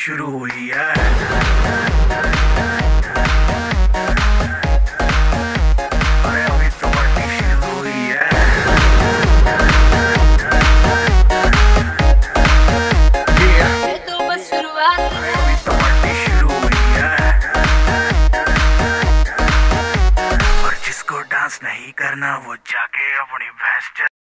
शुरू हुई है। अरे अभी तो पार्टी शुरू हुई है। ये तो बस शुरुआत अरे अभी तो पार्टी शुरू हुई है। और जिसको डांस नहीं करना वो जाके अपनी भैंस